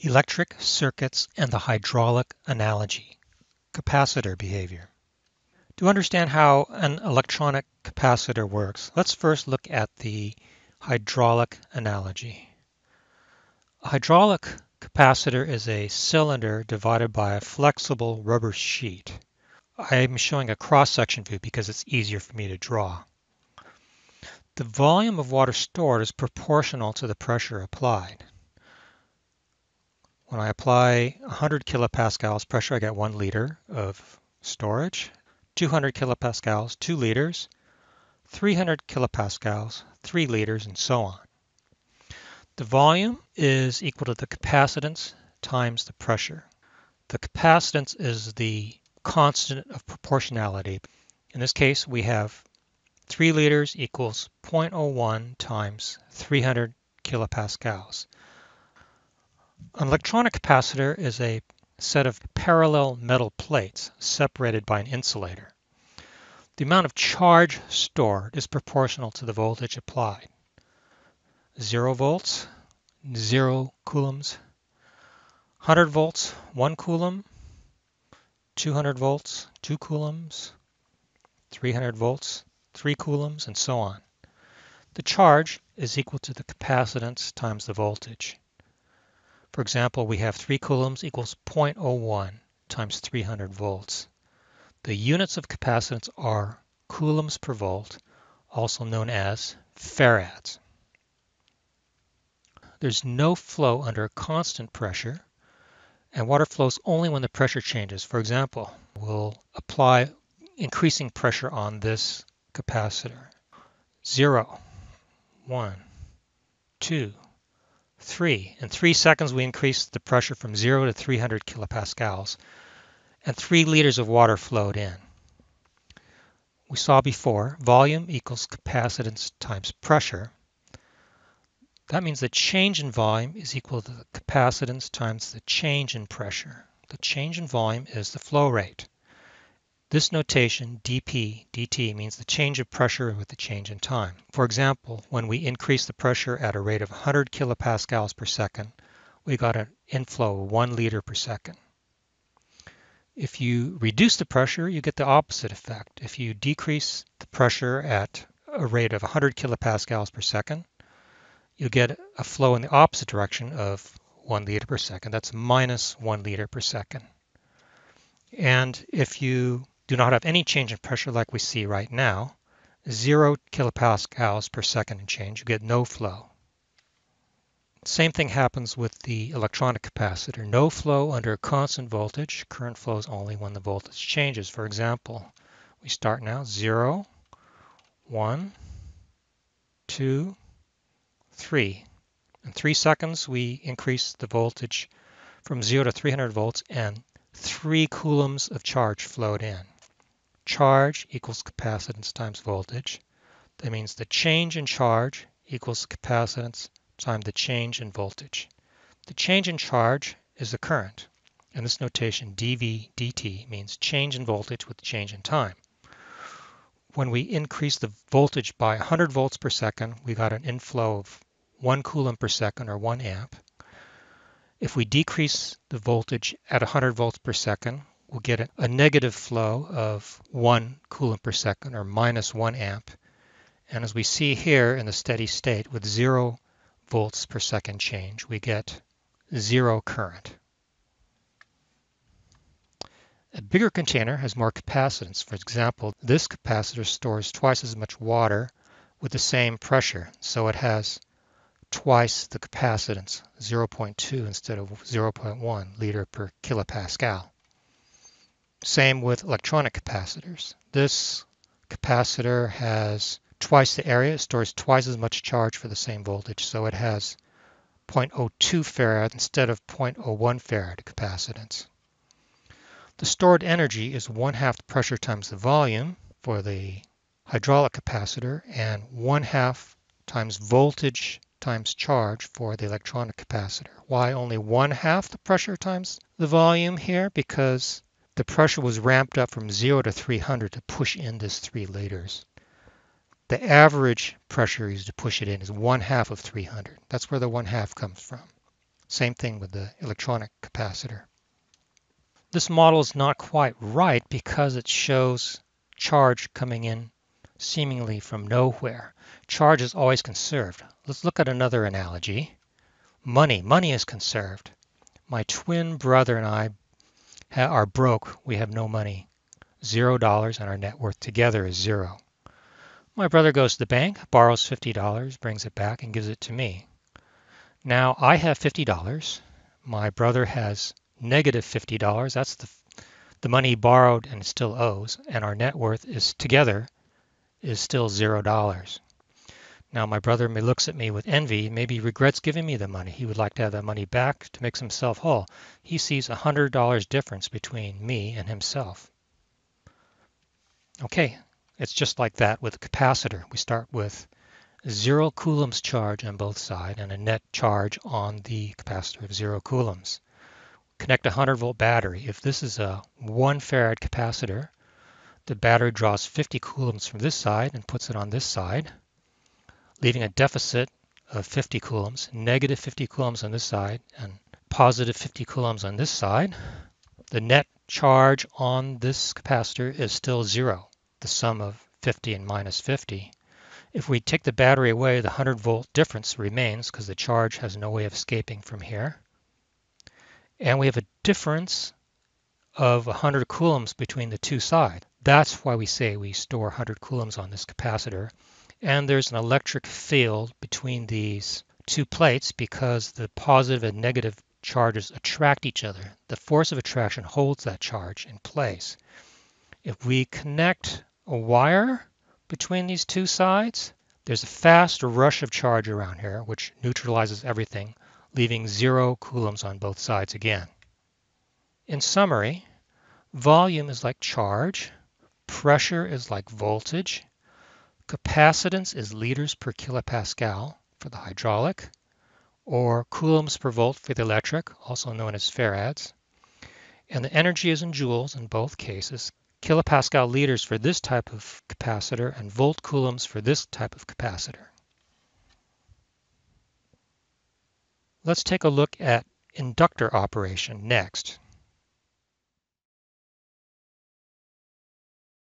Electric circuits and the hydraulic analogy. Capacitor behavior. To understand how an electronic capacitor works, let's first look at the hydraulic analogy. A hydraulic capacitor is a cylinder divided by a flexible rubber sheet. I'm showing a cross-section view because it's easier for me to draw. The volume of water stored is proportional to the pressure applied. When I apply 100 kilopascals pressure, I get 1 liter of storage. 200 kilopascals, 2 liters. 300 kilopascals, 3 liters, and so on. The volume is equal to the capacitance times the pressure. The capacitance is the constant of proportionality. In this case, we have 3 liters equals 0.01 times 300 kilopascals. An electronic capacitor is a set of parallel metal plates separated by an insulator. The amount of charge stored is proportional to the voltage applied. 0 volts, 0 coulombs. 100 volts, 1 coulomb. 200 volts, 2 coulombs. 300 volts, 3 coulombs, and so on. The charge is equal to the capacitance times the voltage. For example, we have 3 coulombs equals 0.01 times 300 volts. The units of capacitance are coulombs per volt, also known as Farads. There's no flow under a constant pressure, and water flows only when the pressure changes. For example, we'll apply increasing pressure on this capacitor. 0, 1, 2, 3. In 3 seconds, we increase the pressure from 0 to 300 kilopascals, and 3 liters of water flowed in. We saw before, volume equals capacitance times pressure. That means the change in volume is equal to the capacitance times the change in pressure. The change in volume is the flow rate. This notation, dP dt, means the change of pressure with the change in time. For example, when we increase the pressure at a rate of 100 kilopascals per second, we got an inflow of 1 liter per second. If you reduce the pressure, you get the opposite effect. If you decrease the pressure at a rate of 100 kilopascals per second, you'll get a flow in the opposite direction of 1 liter per second. That's minus 1 liter per second. And if you do not have any change in pressure like we see right now, 0 kilopascals per second in change, you get no flow. Same thing happens with the electronic capacitor. No flow under a constant voltage. Current flows only when the voltage changes. For example, we start now 0, 1, 2, 3. In 3 seconds, we increase the voltage from 0 to 300 volts, and 3 coulombs of charge flowed in. Charge equals capacitance times voltage. That means the change in charge equals capacitance times the change in voltage. The change in charge is the current. And this notation, dV dt, means change in voltage with change in time. When we increase the voltage by 100 volts per second, we got an inflow of 1 coulomb per second, or 1 amp. If we decrease the voltage at 100 volts per second, we'll get a negative flow of 1 coulomb per second, or minus 1 amp. And as we see here in the steady state with 0 volts per second change, we get 0 current. A bigger container has more capacitance. For example, this capacitor stores twice as much water with the same pressure, so it has twice the capacitance, 0.2 instead of 0.1 liter per kilopascal. Same with electronic capacitors. This capacitor has twice the area, it stores twice as much charge for the same voltage, so it has 0.02 farad instead of 0.01 farad capacitance. The stored energy is 1/2 the pressure times the volume for the hydraulic capacitor, and 1/2 times voltage times charge for the electronic capacitor. Why only 1/2 the pressure times the volume here? Because the pressure was ramped up from 0 to 300 to push in this 3 liters. The average pressure used to push it in is 1/2 of 300. That's where the 1/2 comes from. Same thing with the electronic capacitor. This model is not quite right because it shows charge coming in seemingly from nowhere. Charge is always conserved. Let's look at another analogy. Money. Money is conserved. My twin brother and I are broke. We have no money. $0 and our net worth together is zero. My brother goes to the bank, borrows $50, brings it back and gives it to me. Now I have $50. My brother has negative $50. That's the money he borrowed and still owes, and our net worth is together is still $0. Now my brother looks at me with envy, maybe he regrets giving me the money. He would like to have that money back to make himself whole. He sees $100 difference between me and himself. Okay, it's just like that with a capacitor. We start with 0 coulombs charge on both sides and a net charge on the capacitor of 0 coulombs. Connect a 100-volt battery. If this is a 1 farad capacitor, the battery draws 50 coulombs from this side and puts it on this side, leaving a deficit of 50 coulombs, negative 50 coulombs on this side and positive 50 coulombs on this side. The net charge on this capacitor is still 0, the sum of 50 and minus 50. If we take the battery away, the 100-volt difference remains because the charge has no way of escaping from here. And we have a difference of 100 coulombs between the two sides. That's why we say we store 100 coulombs on this capacitor. And there's an electric field between these two plates because the positive and negative charges attract each other. The force of attraction holds that charge in place. If we connect a wire between these two sides, there's a fast rush of charge around here, which neutralizes everything, leaving 0 coulombs on both sides again. In summary, volume is like charge, pressure is like voltage, capacitance is liters per kilopascal for the hydraulic, or coulombs per volt for the electric, also known as Farads, and the energy is in joules in both cases, kilopascal liters for this type of capacitor and volt coulombs for this type of capacitor. Let's take a look at inductor operation next.